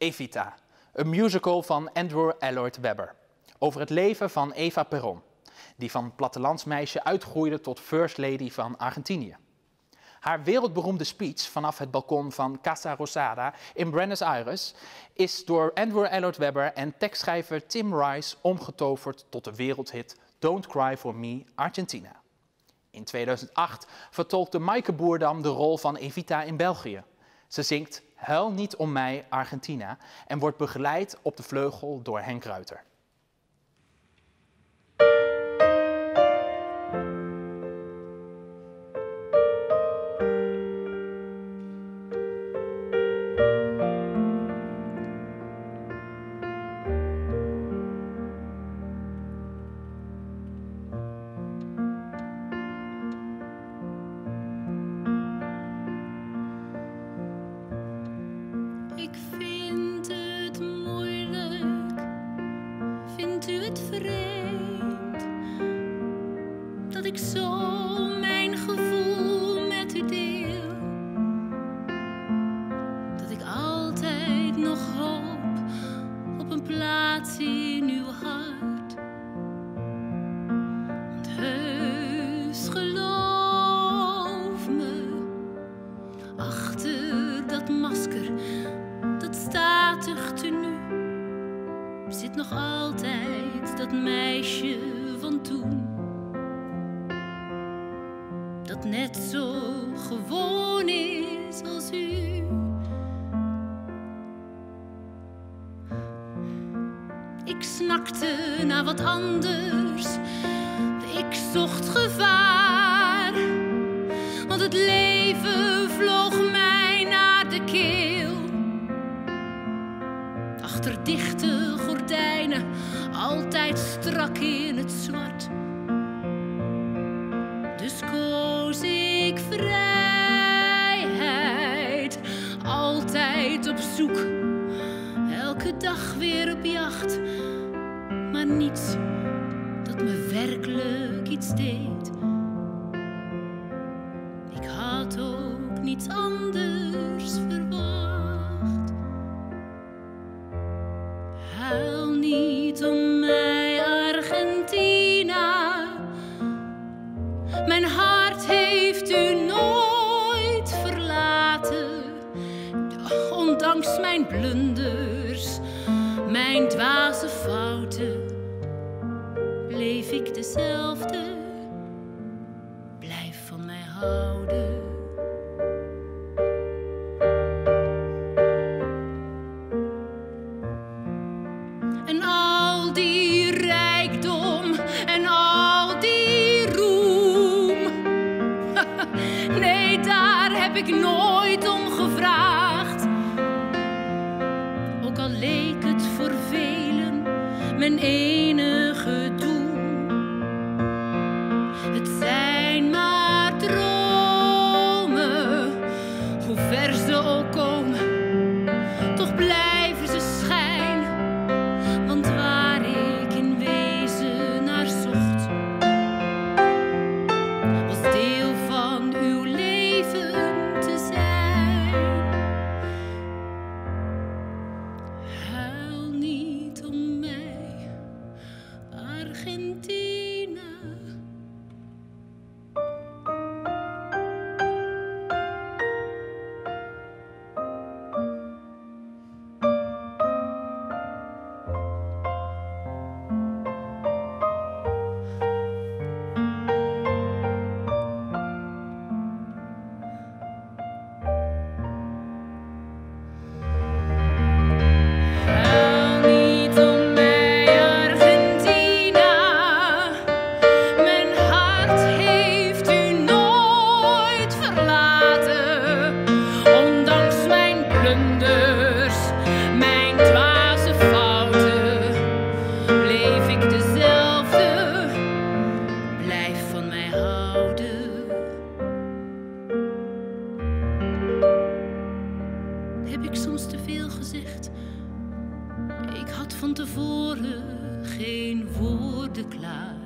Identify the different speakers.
Speaker 1: Evita, een musical van Andrew Lloyd Webber. Over het leven van Eva Perón, die van plattelandsmeisje uitgroeide tot First Lady van Argentinië. Haar wereldberoemde speech vanaf het balkon van Casa Rosada in Buenos Aires is door Andrew Lloyd Webber en tekstschrijver Tim Rice omgetoverd tot de wereldhit Don't Cry for Me, Argentina. In 2008 vertolkte Maaike Boerdam de rol van Evita in België. Ze zingt Huil niet om mij, Argentina en wordt begeleid op de vleugel door Henk Ruiter.
Speaker 2: Ik vind het moeilijk, vindt u het vreemd, dat ik zo mijn gevoel met u deel, dat ik altijd nog hoop op een plaats in uw hart. Want heus geloof me, achter dat masker, dat statig tenue, zit nog altijd dat meisje van toen. Dat net zo gewoon is als u. Ik snakte naar wat anders, ik zocht gevaar, want het leven vloog mij naar de keel. Achter dichte gordijnen, altijd strak in het zwart. Dus koos ik vrijheid, altijd op zoek, elke dag weer op jacht. Maar niets dat me werkelijk iets deed. Ik had ook niets anders verwacht. Huil niet om mij, Argentina. Mijn hart heeft u nooit verlaten. Ondanks mijn blunders, mijn dwaze fouten, bleef ik dezelfde. Blijf van mij houden. En al die rijkdom en al die roem, nee, daar heb ik nooit om gevraagd. Ook al leek het voor velen mijn enige doel. Het zijn maar dromen, hoe ver ze ook komen, toch blijven ze schijn. Want waar ik in wezen naar zocht, was deel van uw leven te zijn. Huil niet om mij, Argentina. Mijn dwaze fouten, bleef ik dezelfde. Blijf van mij houden. Heb ik soms te veel gezegd? Ik had van tevoren geen woorden klaar.